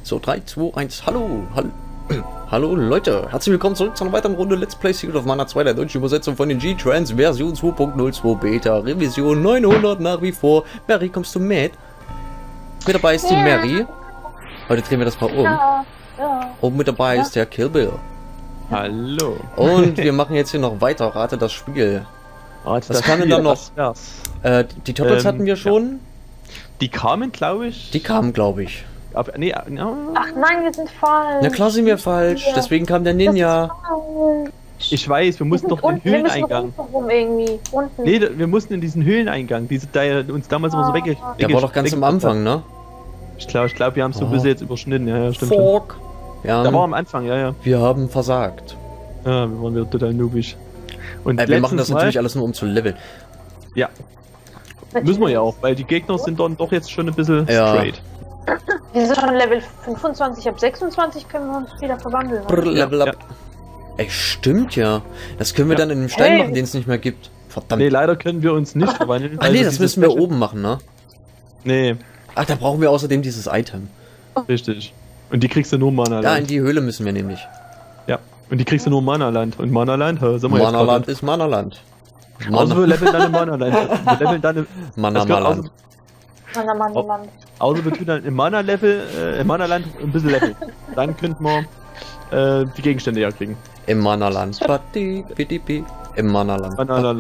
So, 3, 2, 1, hallo, hallo Leute, herzlich willkommen zurück zu einer weiteren Runde Let's Play Secret of Mana 2, der deutschen Übersetzung von den G-Trans, Version 2.02 Beta, Revision 900 nach wie vor. Mary, kommst du mit? Mit dabei ist die Mary. Heute drehen wir das mal um. Ja. Und mit dabei ist der Kill Bill. Hallo. Und wir machen jetzt hier noch weiter, rate das Spiel. Was kann denn dann noch? Die Turtles hatten wir schon. Ja. Die kamen, glaube ich. Die kamen, glaube ich. Aber, nee, no. Ach nein, wir sind falsch. Na klar sind wir falsch, deswegen kam der Ninja. Ich weiß, wir mussten doch den Höhleneingang. Unten. Nee, wir mussten in diesen Höhleneingang, der uns damals immer so Der war doch ganz am Anfang, ne? Ich glaube, wir haben es so ein bisschen jetzt überschnitten. Ja, stimmt. Fork. Ja, da war am Anfang, ja. Wir haben versagt. Ja, wir waren wieder total noobig. Und wir machen das natürlich alles nur, um zu leveln. Ja. Müssen wir ja auch, weil die Gegner sind dann doch jetzt schon ein bisschen straight. Wir sind schon Level 25, ab 26 können wir uns wieder verwandeln. Level up. Ja. Ey, stimmt ja. Das können wir dann in dem Stein machen, den es nicht mehr gibt. Verdammt. Nee, leider können wir uns nicht verwandeln. Ach nee, das müssen wir oben machen, ne? Nee. Ach, da brauchen wir außerdem dieses Item. Richtig. Und die kriegst du nur im Mana-Land. Ja, in die Höhle müssen wir nämlich. Ja. Und die kriegst du nur im Mana-Land. Und Mana-Land, Mana-Land ist Mana-Land. Also wir leveln dann im Mana-Land. Wir leveln dann im Mana-Land. Außer wir tun dann im Mana-Level, im Mana-Land ein bisschen leveln. Dann könnten wir die Gegenstände ja kriegen. Im Mana-Land. Im Mana-Land.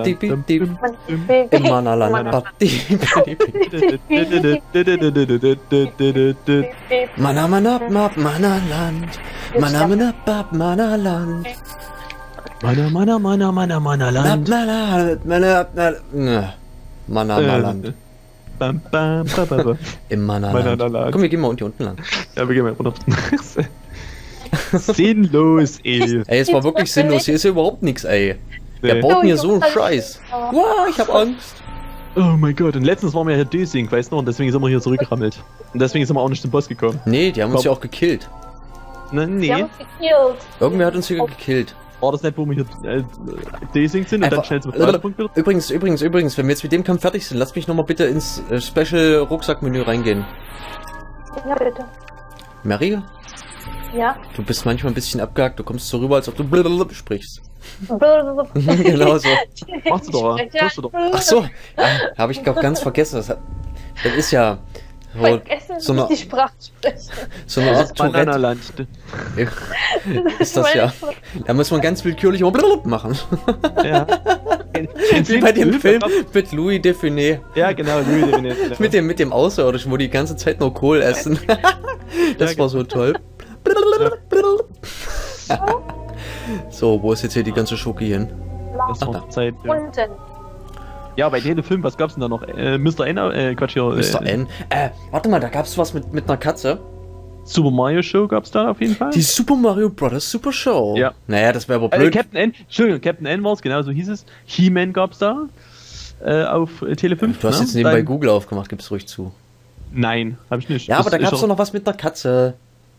Im Mana-Land. Mana-Mana-Mana-Land. Mana-Mana-Mana-Land. Mana-Mana-Mana-Land. Mana-Mana-Land. Im Mana-Land. Komm, wir gehen mal unten lang. Ja, wir gehen mal runter. Sinnlos, ey. Ey, es war wirklich sinnlos. Hier ist ja überhaupt nichts, ey. Wer baut mir so einen Scheiß? Wow, ich hab Angst. Oh mein Gott, und letztens waren wir hier Dösing, weißt du, und deswegen sind wir hier zurückgerammelt. Und deswegen sind wir auch nicht zum Boss gekommen. Nee, die haben uns ja auch gekillt. Na, nee. Irgendwer hat uns hier gekillt. War das nicht, wo wir hier Dösing sind und dann schnell zum Punkt wieder? Übrigens, wenn wir jetzt mit dem Kampf fertig sind, lass mich nochmal bitte ins Special-Rucksack-Menü reingehen. Ja, bitte. Mary? Ja? Du bist manchmal ein bisschen abgehakt, du kommst so rüber, als ob du sprichst. Genau so. Machst du doch, tust du doch. Ach so, ja, habe ich glaube ganz vergessen. Das ist ja so eine, so eine Art Tourette. Ist das ja. Da muss man ganz willkürlich machen. Ja. Wie bei dem Film mit Louis Define. Ja, genau, Louis Define. Genau. mit dem Außerirdischen, wo die ganze Zeit nur Kohl essen. Das war so toll. So, wo ist jetzt hier die ganze Schoki hin? Das war Zeit. Unten. Ja, bei jedem Film, was gab's denn da noch? Mr. N, Quatsch hier. Mr. N. Warte mal, da gab's was mit einer Katze. Super Mario Show gab's da auf jeden Fall. Die Super Mario Bros. Super Show. Ja. Naja, das wäre aber blöd. Captain N, Entschuldigung, Captain N war's, genau so hieß es. He-Man gab's da. Auf Tele 5. Du hast jetzt nebenbei Google aufgemacht, gib's ruhig zu. Nein, hab ich nicht. Ja, aber da gab's doch noch was mit einer Katze.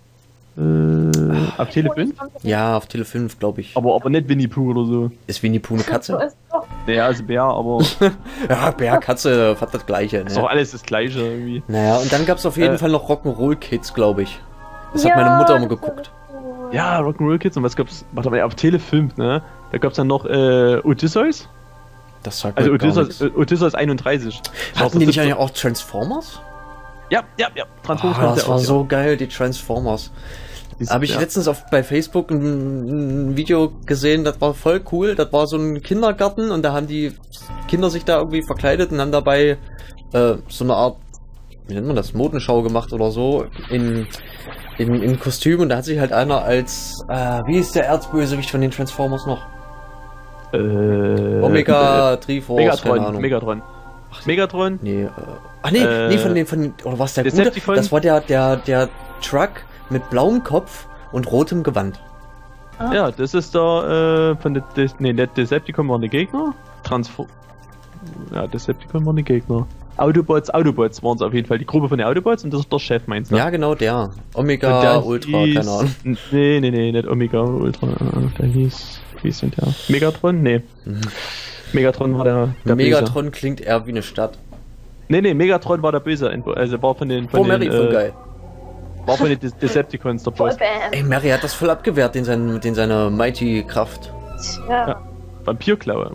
Auf Tele 5? Ja, auf Tele 5, glaube ich. Aber nicht Winnie Pooh oder so. Ist Winnie Pooh eine Katze? Ja, also Bär, aber... Ja, Bär, Katze, fast das Gleiche. Ne? Ist doch alles das Gleiche irgendwie. Naja, und dann gab's auf jeden Fall noch Rock'n'Roll Kids, glaube ich. Das hat meine Mutter immer geguckt. Ja, Rock'n'Roll Kids, und was gab's? Warte mal, auf Tele 5, ne? Da gab's dann noch Odysseus. Das sagt also Odysseus 31. Hatten die nicht eigentlich auch Transformers? Ja. Transformers. Das war so geil, die Transformers. Habe ich letztens bei Facebook ein Video gesehen, das war voll cool. Das war so ein Kindergarten und da haben die Kinder sich da irgendwie verkleidet und haben dabei so eine Art, wie nennt man das, Modenschau gemacht oder so in Kostüm, und da hat sich halt einer als, wie ist der Erzbösewicht von den Transformers noch? Omega, Triforce, keine Ahnung. Megatron. Ach, Megatron? Nee, nee, von den, oder was der Gute? Das war der Truck mit blauem Kopf und rotem Gewand. Ah. Ja, das ist der, von der, nicht Decepticon waren die Gegner. Ja, Decepticon waren die Gegner. Autobots waren es auf jeden Fall. Die Gruppe von den Autobots, und das ist der Chef, meinst du? Ja, genau, der. Omega, Ultra, keine Ahnung. Nee, nicht Omega, Ultra. Da hieß denn der? Megatron? Nee. Megatron war der Megatron Böse. Klingt eher wie eine Stadt. Nee, Megatron war der Böse. Also war von den... Mary, voll geil. War von den Decepticons der Boss. Ey, Mary hat das voll abgewehrt, den seine Mighty-Kraft. Ja. Vampirklaue.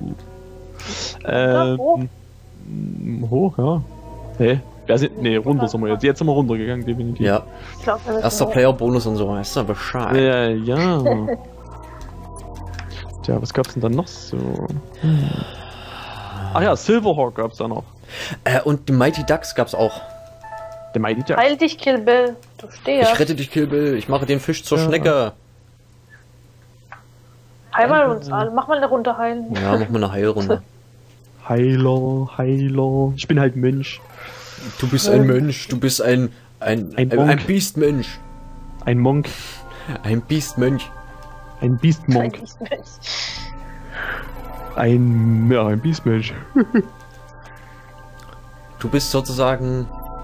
Hoch, ja. Hä? Nee, runter sind wir jetzt. Jetzt sind wir runtergegangen, definitiv. Ja. Erster Player-Bonus und so, weißt du, Bescheid. Ja. Tja, was gab's denn dann noch so? Ach ja, Silverhawk gab's da noch. Und die Mighty Ducks gab's auch. Der Mighty Ducks. Heil dich, Kill Bill. Du stehst. Ich rette dich, Kill Bill. Ich mache den Fisch zur Schnecke. Heil mal uns alle. Mach mal eine Runde heilen. Ja, mach mal eine Heilrunde. Heiler. Ich bin halt Mensch. Du bist ein Mensch. Du bist ein Biestmensch. Ein Monk. Ein Biestmönch. Ein Biestmonk. Ein Biestmensch. Du bist sozusagen...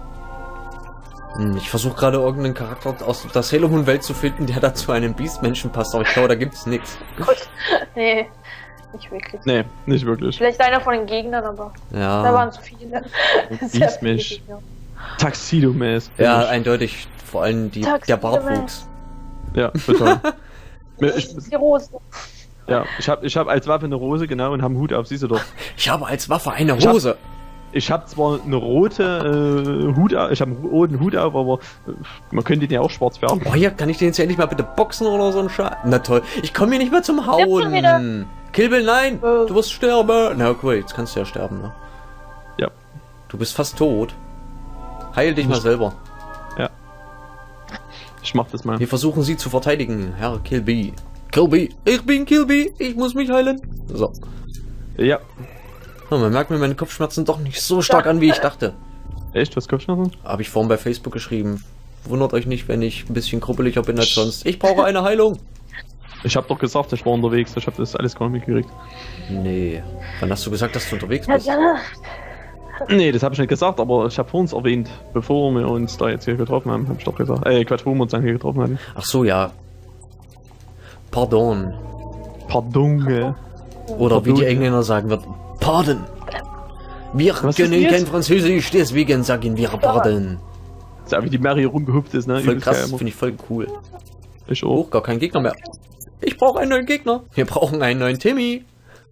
Ich versuche gerade irgendeinen Charakter aus der Sailor Moon Welt zu finden, der dazu einem Biestmenschen passt, aber ich glaube, da gibt's nichts. Gut. Nee, nicht wirklich. Nee, nicht wirklich. Vielleicht einer von den Gegnern, aber ja. Da waren zu viele. Biestmensch. Taxido-Mask. Ja, eindeutig. Vor allem der Bartwuchs. Ja, total. Die Rose. Ja, ich hab als Waffe eine Rose, genau, und hab einen Hut auf, siehst du doch. Ich habe als Waffe eine Rose. Ich habe zwar eine rote Hut auf, ich habe einen roten Hut auf, aber man könnte den ja auch schwarz färben. Oh ja, kann ich den jetzt endlich mal bitte boxen oder so ein Scheiß? Na toll, ich komme hier nicht mehr zum Hauen. Kill Bill, nein, du wirst sterben. Na cool, jetzt kannst du ja sterben, ne? Ja. Du bist fast tot. Heil dich mal selber. Ja. Ich mach das mal. Wir versuchen sie zu verteidigen, Herr Kill Bill. Kill Bill, ich bin Kill Bill, ich muss mich heilen. So. Ja. Oh, man merkt mir meine Kopfschmerzen doch nicht so stark an, wie ich dachte. Echt? Was Kopfschmerzen? Habe ich vorhin bei Facebook geschrieben. Wundert euch nicht, wenn ich ein bisschen kruppeliger bin als sonst. Ich brauche eine Heilung. Ich habe doch gesagt, ich war unterwegs. Ich habe das alles gar nicht mitgekriegt. Nee. Wann hast du gesagt, dass du unterwegs bist? Nee, das habe ich nicht gesagt, aber ich habe vor uns erwähnt, bevor wir uns da jetzt hier getroffen haben, habe ich doch gesagt. Quatsch, wo wir uns dann hier getroffen haben. Ach so, ja. Pardon. Pardon. Oder wie die Engländer sagen wird, Pardon. Wir können kein Französisch, deswegen sagen wir Pardon. Das ist ja wie die Mary rumgehüpft ist, ne? Voll krass, finde ich voll cool. Ich auch. Gar kein Gegner mehr. Ich brauche einen neuen Gegner. Wir brauchen einen neuen Timmy.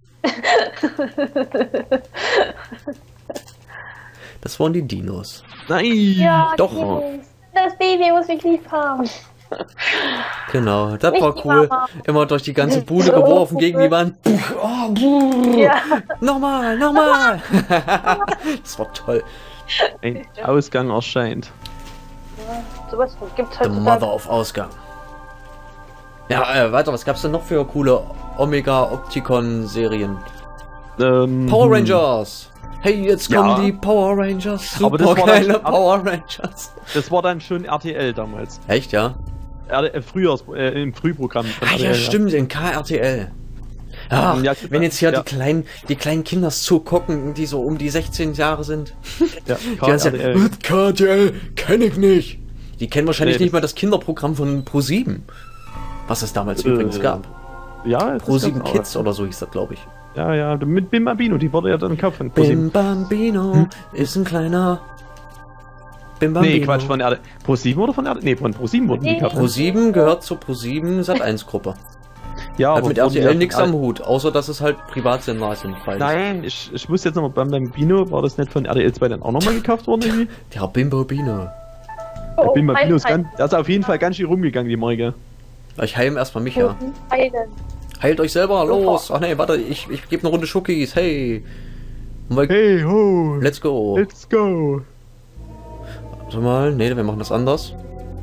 Das waren die Dinos. Nein! Ja, doch. Das Baby muss mich lieb haben. Genau, das war cool. Immer durch die ganze Bude geworfen gegen die Wand. Ja. Nochmal. Das war toll. Ein Ausgang erscheint. Ja, sowas gibt's halt. The Mother of Ausgang. Ja, weiter, was gab's denn noch für coole Omega Opticon Serien? Power Rangers. Hey, jetzt kommen die Power Rangers. Super, aber das war geile Power Rangers. Das war dann schon RTL damals. Echt, ja? Im Frühprogramm von RTL. Ja, stimmt, in KRTL. Ach, ja, wenn jetzt hier die kleinen Kinder zugucken, die so um die 16 Jahre sind. Ja, KRTL kenne ich nicht. Die kennen wahrscheinlich nicht mal das Kinderprogramm von Pro7. Was es damals übrigens gab. Ja, Pro7 Kids oder so hieß das, glaube ich. Ja, mit Bim Bambino, die wurde ja dann gekauft von Pro7. Bim Bambino ist ein kleiner... Bim Bambino. Nee, Quatsch, von Pro7 oder von RTL? Nee, von Pro7 wurden die gekauft. Pro7 gehört zur Pro7 Sat1-Gruppe. Ja, hat mit RTL nichts am Hut, außer dass es halt Privatsender sind. Nein, ich wusste jetzt nochmal, Bim Bambino, war das nicht von RTL 2 dann auch nochmal gekauft worden irgendwie? Der Bim Bambino. Der Bim Bambino ist der ist auf jeden Fall ganz schön rumgegangen, die Morge. Ich heile erstmal mich, ja. Heilt euch selber, los! Ach nee, warte, ich gebe eine Runde Schookis, hey! Hey, ho! Let's go! Let's go! Warte mal, nee, wir machen das anders.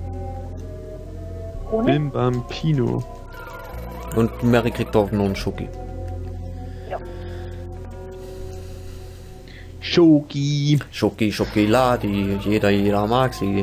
Bim Bambino. Und Mary kriegt doch nur einen Schoki. Ja. Schoki! Schokoladi, jeder mag sie.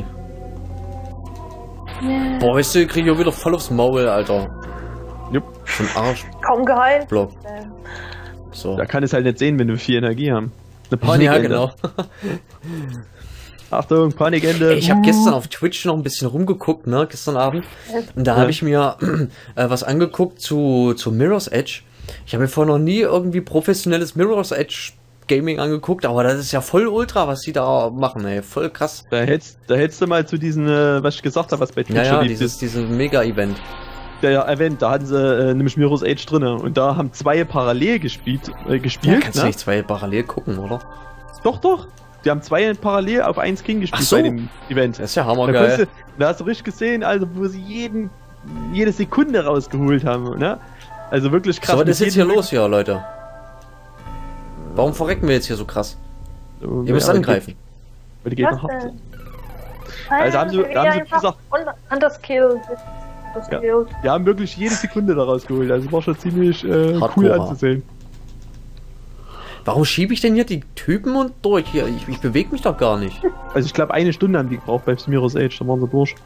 Yeah. Boah, weißt du, krieg ich auch wieder voll aufs Maul, Alter. Jupp. Schon Arsch. Kaum geheilt. Block. So. Da kann es halt nicht sehen, wenn wir 4 Energie haben. Eine Panikende. Ja, genau. Achtung, Panikende. Ich habe gestern auf Twitch noch ein bisschen rumgeguckt, ne, gestern Abend. Und da habe ich mir was angeguckt zu Mirror's Edge. Ich habe mir vorher noch nie irgendwie professionelles Mirror's Edge Gaming angeguckt, aber das ist ja voll ultra, was die da machen, ey. Voll krass. Da hättest du mal zu diesen, was ich gesagt habe, was bei Twitch lief. Dieses Mega-Event. Der Event, da hatten sie nämlich Mirror's Edge drin und da haben 2 parallel gespielt. Ja, kannst du nicht 2 parallel gucken, oder? Doch. Die haben 2 parallel auf 1 King gespielt bei dem Event. Das ist ja hammergeil. Da hast du richtig gesehen, also wo sie jede Sekunde rausgeholt haben, ne? Also wirklich krass. So, was ist jetzt hier los hier, Leute? Warum verrecken wir jetzt hier so krass? Ihr müsst angreifen. Weil die Gegner hart sind. Also haben sie gesagt... Underskilled. Ja, die haben wirklich jede Sekunde da rausgeholt, also war schon ziemlich cool anzusehen. Warum schiebe ich denn hier die Typen und durch? Hier, ich bewege mich doch gar nicht. Also ich glaube 1 Stunde haben die gebraucht bei Mirror's Edge, dann waren sie durch.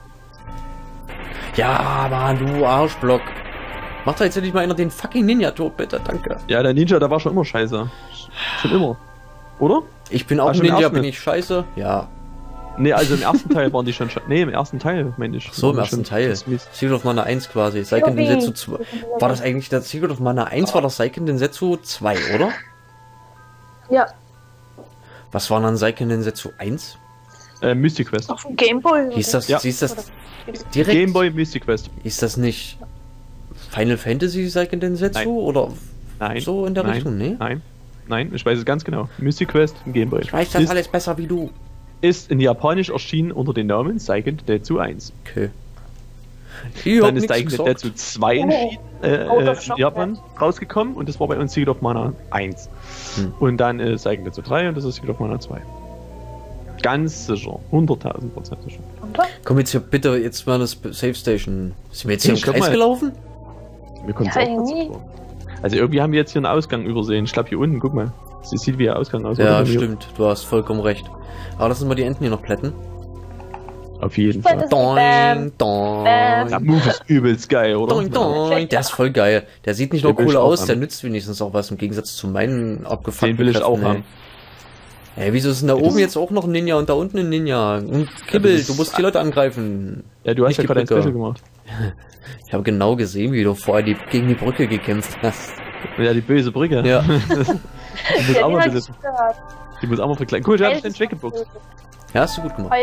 Ja, Mann, du Arschblock. Mach da jetzt endlich mal einer den fucking Ninja tot, bitte, danke. Ja, der Ninja, der war schon immer scheiße. Schon immer. Oder? Ich bin auch ein Ninja, bin ich scheiße? Ja. Ne, also im ersten Teil waren die schon scheiße. Ne, im ersten Teil, meine ich. Ach so, im ersten Teil. Secret of Mana 1 quasi. Seiken Densetsu 2. War das eigentlich der Secret of Mana 1? War das Seiken Densetsu 2, oder? Ja. Was war dann Seiken Densetsu 1? Mystic Quest. Auf dem Gameboy. Hieß das, ja. Hieß das direkt? Gameboy Mystic Quest. Ist das nicht Final Fantasy Seiken Densetsu? Nein. Oder nein. So in der Richtung, ne? Nein, ich weiß es ganz genau. Mystic Quest im Gameboy. Ich weiß das alles besser wie du. Ist in Japanisch erschienen unter dem Namen Seiken Densetsu 1. Okay. Dann ist Seiken Densetsu 2 in Japan rausgekommen und das war bei uns Secret of Mana 1. Und dann ist Seiken Densetsu 3 und das ist Secret of Mana 2. Ganz sicher. 100.000% sicher. Komm jetzt hier bitte jetzt mal das Safe Station. Sind wir jetzt hier im Kreis gelaufen? Mir kommt ja, irgendwie. Also irgendwie haben wir jetzt hier einen Ausgang übersehen. Ich glaube hier unten, guck mal. Sie sieht wie ein Ausgang aus. Ja, stimmt. Du hast vollkommen recht. Aber lass uns mal die Enten hier noch plätten. Auf jeden Fall. Doing, doing. Der Move ist übelst geil, oder? Doing, doing. Der ist voll geil. Der sieht nicht nur cool aus, der nützt wenigstens auch was im Gegensatz zu meinen abgefuckten. Den will ich auch haben. Ey, wieso ist denn da oben jetzt auch noch ein Ninja und da unten ein Ninja? Und Kibbel, du musst die Leute angreifen. Ja, du hast ja gerade ein Special gemacht. Ich habe genau gesehen, wie du vorher gegen die Brücke gekämpft hast. Ja, die böse Brücke. Ja. Die muss auch mal bitte. Die muss auch mal verkleiden. Cool, ich hab den weggeboxt. Ja, hast du gut gemacht.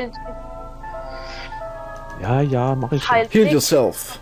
Ja, mach ich schon. Heal yourself.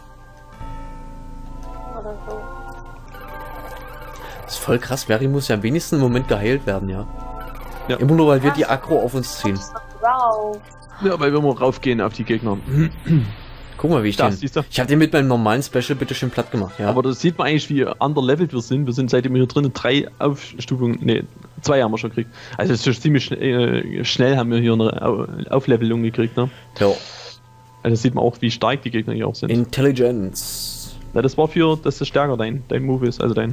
Oder so. Das ist voll krass. Mary muss ja am wenigsten im Moment geheilt werden, ja. Ja. Immer nur, weil wir die Aggro auf uns ziehen. Ja, weil wir mal raufgehen auf die Gegner. Guck mal, wie ich den... Ich habe den mit meinem normalen Special bitte schön platt gemacht, ja. Aber das sieht man eigentlich, wie underlevelt wir sind. Wir sind seitdem hier drinnen 3 Aufstufungen... Ne, 2 haben wir schon gekriegt. Also es ist ziemlich schnell haben wir hier eine Auflevelung gekriegt, ne? Ja. Also das sieht man auch, wie stark die Gegner hier auch sind. Intelligence. Ja, das war für, dass das stärker dein Move ist, also deine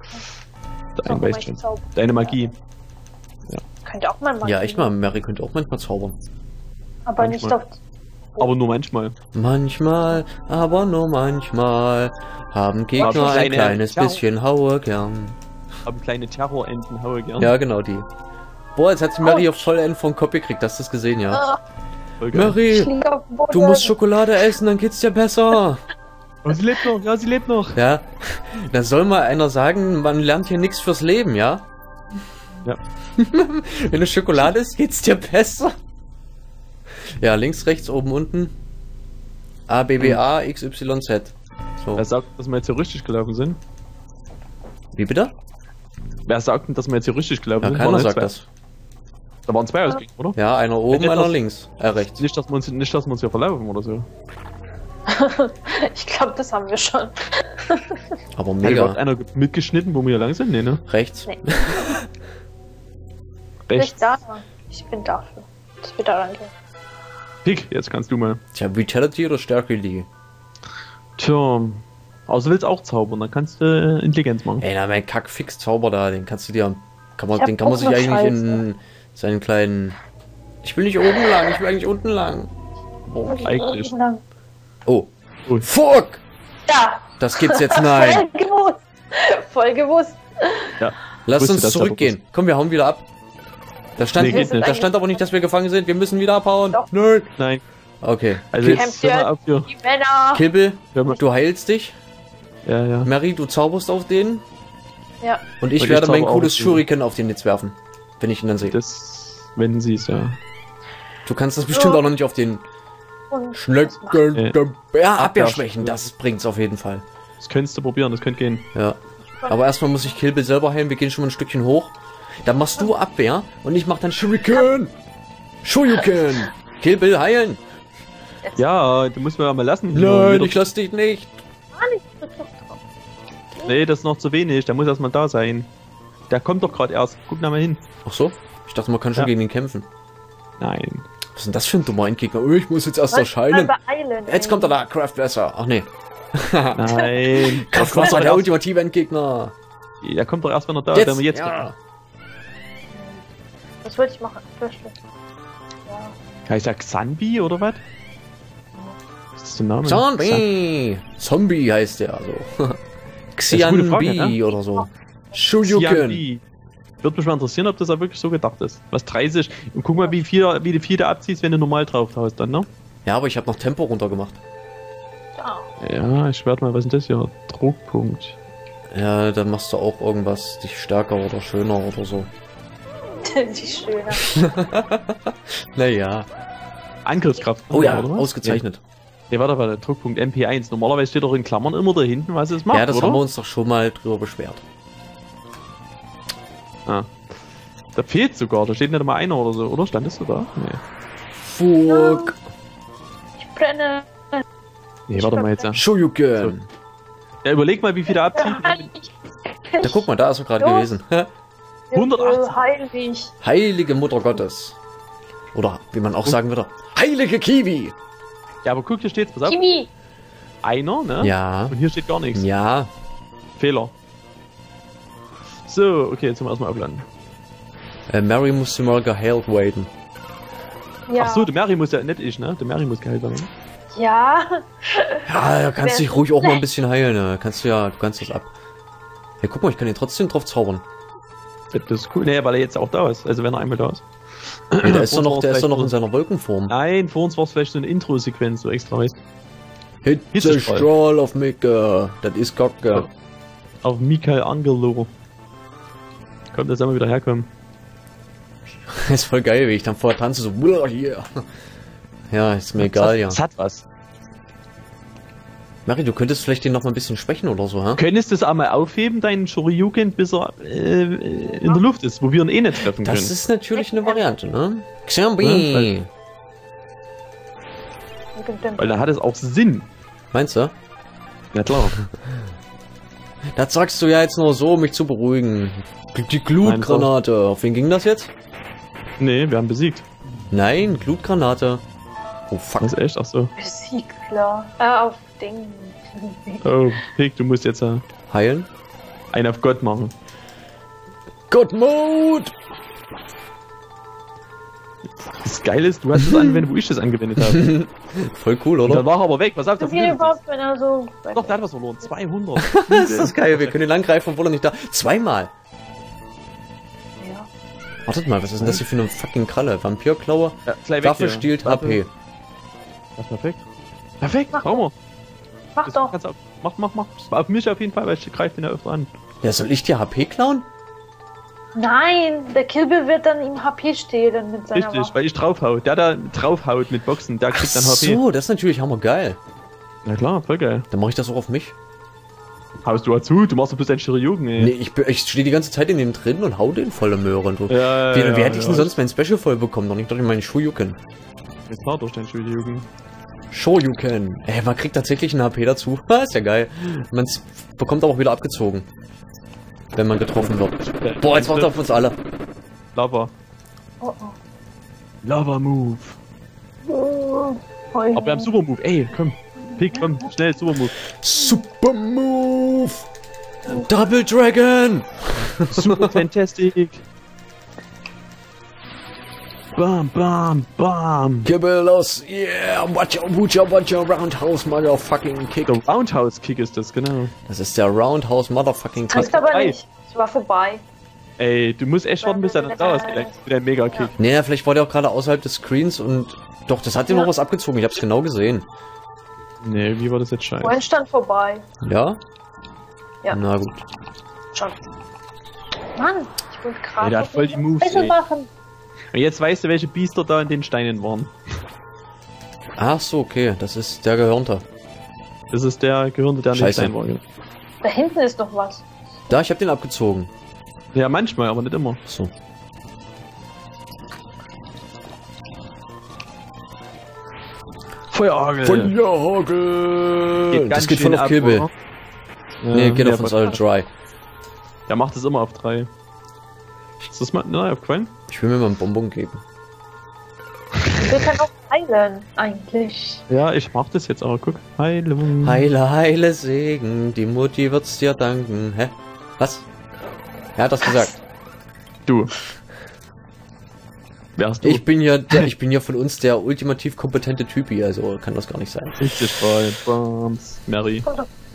Magie. Ja. Könnte auch mal machen. Ja, echt mal, Mary könnte auch manchmal zaubern. Aber manchmal. Nicht auf... Aber nur manchmal. Manchmal, aber nur manchmal haben Gegner ein kleines bisschen Haue gern. Haben kleine Terrorenten Haue gern. Ja, genau die. Boah, jetzt hat sie Mary auf Vollend vom Kopf gekriegt, hast du das gesehen, ja? Mary, du musst Schokolade essen, dann geht's dir besser. Oh, sie lebt noch, ja, sie lebt noch. Ja, da soll mal einer sagen, man lernt hier nichts fürs Leben, ja? Ja. Wenn du Schokolade isst, geht's dir besser. Ja, links, rechts, oben, unten. A, B, B, A, X, Y, Z. So. Wer sagt, dass wir jetzt hier richtig gelaufen sind? Wie bitte? Wer sagt denn, dass wir jetzt hier richtig gelaufen sind? Keiner sagt das. Da waren 2 Ausgänge, oder? Ja, einer oben, einer links. Rechts. Nicht, dass wir uns hier verlaufen oder so. Ich glaube, das haben wir schon. Aber mega. Hat einer mitgeschnitten, wo wir hier lang sind? Nee, ne? Rechts. Nee. Rechts. Ich bin dafür. Das wird da rangehen. Pick, jetzt kannst du mal. Tja, Vitality oder Stärke die? Tja, außer willst auch zaubern, dann kannst du Intelligenz machen. Ey, na, mein Kack-Fix-Zauber da, den kannst du dir... den kann man sich eigentlich in seinen kleinen... Ich will nicht oben lang, ich will eigentlich unten lang. Oh, eigentlich. Oh. Fuck! Ja! Das gibt's jetzt, nein! Voll gewusst! Voll gewusst! Ja. Lass uns zurückgehen. Komm, wir hauen wieder ab. Da stand, da stand aber nicht, dass wir gefangen sind. Wir müssen wieder abhauen. Doch. Nö. Nein. Okay. Also jetzt die Männer. Kibbel, du heilst dich. Ja. Mary, du zauberst auf den. Ja. Und ich werde mein cooles Shuriken auf den jetzt werfen. Wenn ich ihn dann sehe. Das, wenn sie es, ja. Du kannst das bestimmt auch noch nicht auf den Schnecken. Ja, Abwehrschwächen, das bringt's auf jeden Fall. Das könntest du probieren, das könnte gehen. Ja. Aber erstmal muss ich Kill Bill selber heilen, wir gehen schon mal ein Stückchen hoch. Dann machst du Abwehr und ich mach dann Shuriken! Shoryuken! Kill Bill heilen! Ja, du musst mir ja mal lassen. Nein, ich lass dich nicht! Nee, das ist noch zu wenig, der muss erstmal da sein. Der kommt doch gerade erst, guck da mal hin. Ach so? Ich dachte, man kann schon gegen ihn kämpfen. Nein. Was ist denn das für ein dummer Endgegner? Oh, ich muss jetzt erst erscheinen. Jetzt kommt da Craftwasser. Ach nee. Nein. Craftwasser, der ultimative Endgegner. Der kommt doch erst, wenn er da ist. Wenn wir jetzt ja. Was wollte ich machen? Ja. Heißt der Xanbi oder was? Was ist der Name? Zombie heißt der also. Xianbi oder so. Shoryuken. Würde mich mal interessieren, ob das auch wirklich so gedacht ist. Was 30. Und guck mal, wie du viel da abziehst, wenn du normal drauf haust dann, ne? Ja, aber ich habe noch Tempo runtergemacht. Ja, ich werde mal, was ist denn das hier? Druckpunkt. Ja, dann machst du auch irgendwas, dich stärker oder schöner oder so. Die schöner. Naja. Angriffskraft. Oh ja, oder? Ausgezeichnet. Ja, warte, Druckpunkt MP1. Normalerweise steht doch in Klammern immer da hinten, was es macht, ja, das oder? haben wir uns doch schon mal drüber beschwert. Ah. Da fehlt sogar, da steht nicht mal einer oder so, oder? Standest du da? Nee. Fuck. Ich brenne. Nee, warte mal jetzt. Ja. Shoryuken. So. Ja, überleg mal, wie viel da abzieht. Da guck mal, da ist er gerade gewesen. 180. Heilig. Heilige Mutter Gottes. Oder wie man auch sagen würde, heilige Kiwi. Ja, aber guck, hier steht's, pass auf. Kimi. Einer, ne? Ja. Und hier steht gar nichts. Ja. Fehler. So, okay, jetzt müssen wir erstmal aufladen. Mary musste mal geheilt werden. Ja. Ach so, der Mary muss ja, nicht ich, ne? Der Mary muss geheilt werden. Ja. Ja, da kannst du dich ruhig auch mal ein bisschen heilen, ne? Kannst du ja, du kannst das ab. Ja, guck mal, ich kann ihn trotzdem drauf zaubern. Das ist cool. Nee, weil er jetzt auch da ist. Also wenn er einmal da ist. Nee, der ist doch noch in seiner Wolkenform. Nein, vor uns war es vielleicht so eine Intro-Sequenz, so extra, weißt du? Hitzestrahl auf Mika. Das ist Kacke. Auf Michelangelo. Kommt, jetzt einmal wieder herkommen. Das ist voll geil, wie ich dann vorher tanze, so, hier. Ja, ist mir egal, ja. Das hat was. Mari, du könntest vielleicht den noch mal ein bisschen schwächen oder so, hä? Könntest du es einmal aufheben, deinen Shoryuken, bis er in der Luft ist, wo wir ihn eh nicht treffen können? Das ist natürlich eine Variante, ne? Xambi! Weil da hat es auch Sinn. Meinst du? Ja klar. Das sagst du ja jetzt nur so, um mich zu beruhigen. Die Glutgranate. Auf wen ging das jetzt? Nee, wir haben besiegt. Nein, Glutgranate. Oh fuck. Das ist echt? Ach so. Besiegt, klar. Auf Ding. Oh, Pig, du musst jetzt heilen? einen auf Gott machen. God-Mode! Das Geile ist, du hast es angewendet, wo ich das angewendet habe. Voll cool, oder? Dann war er aber weg, was auf der Flügel überhaupt, wenn er so... Doch, der hat was verloren. 200. Das ist geil, wir können ihn angreifen, obwohl er nicht da... Zweimal! Ja. Wartet mal, was ist denn das hier für eine fucking Kralle? Vampirklaue? Ja, Waffe stiehlt HP. Das ist perfekt. Perfekt, brauchen wir. Mach doch. Mach. Auf mich auf jeden Fall, weil ich greife den ja öfter an. Ja, soll ich dir HP klauen? Nein, der Kill Bill wird dann ihm HP stehlen mit seiner Richtig, Waffe. weil ich draufhau. Der da draufhaut mit Boxen, der kriegt dann HP. So, das ist natürlich hammergeil. Na klar, voll geil. Dann mache ich das auch auf mich. Haust du dazu? Du machst doch bloß deinen Shoryuken, ey. Nee, ich stehe die ganze Zeit in dem drin und hau den volle Möhre. Und so. Ja, wie hätte ich denn sonst mein Special voll bekommen? Doch nicht durch meinen Shoryuken. Jetzt klar durch deinen Shoryuken. Shoryuken. Man kriegt tatsächlich einen HP dazu. Ist ja geil. Man bekommt aber auch wieder abgezogen. Wenn man getroffen wird. Boah, jetzt macht er auf uns alle. Lava. Oh, Lava Move. oh. Aber wir haben Super Move. Ey, komm. Pick, komm, schnell, Super Move. Super Move! Double Dragon! Super Fantastic. Bam, bam, bam. Kibbel los, yeah, watch your roundhouse motherfucking kick. Der Roundhouse Kick ist das, genau. Das ist der Roundhouse motherfucking kick. Kannst aber nicht. Ich war vorbei. Ey, du musst echt warten, bis er dann da ist, mit deinem Mega-Kick. Nee, vielleicht war der auch gerade außerhalb des Screens und... Doch, das hat dir noch was abgezogen, ich hab's genau gesehen. Nee, wie war das jetzt scheiße? Vorhin stand vorbei. Ja? Ja. Na gut. Schon. Mann, ich wollte gerade. Ja, der hat voll die Moves, ey. Machen. Und jetzt weißt du, welche Biester da in den Steinen waren. Ach so, okay, das ist der Gehörnte. Das ist der Gehörnte, der an den Stein war. Da hinten ist noch was. Da, ich hab den abgezogen. Ja, manchmal, aber nicht immer. So. Feuerhagel! Das geht voll auf Kill. Nee, geht auf uns alle dry. Der macht es immer auf 3. Ist das mal neu aufgefallen? Ich will mir mal einen Bonbon geben. Wir können auch heilen, eigentlich. Ja, ich mach das jetzt aber, guck. Heilung. Heile, heile Segen, die Mutti wird's dir danken. Hä? Was? Wer hat das gesagt? Du. Wer hast du? Ich bin ja von uns der ultimativ kompetente Typi, also kann das gar nicht sein. Ich bin bei Bams, Mary. Komm doch.